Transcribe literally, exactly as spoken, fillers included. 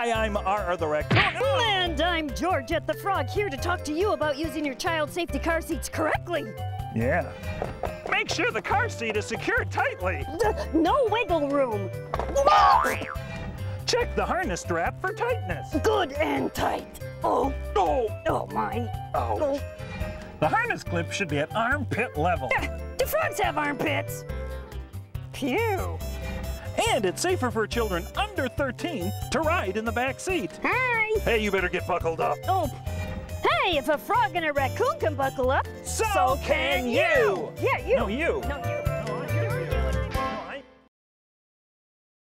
Hi, I'm R the Raccoon. And I'm Georgette the Frog, here to talk to you about using your child safety car seats correctly. Yeah. Make sure the car seat is secured tightly. D no wiggle room. Check the harness strap for tightness. Good and tight. Oh. Oh. Oh, my. Oh. The harness clip should be at armpit level. Do frogs have armpits? Pew. And it's safer for children under thirteen to ride in the back seat. Hi. Hey, you better get buckled up. Oh. Hey, if a frog and a raccoon can buckle up, So, so can you. Yeah, you. No, you. No, you.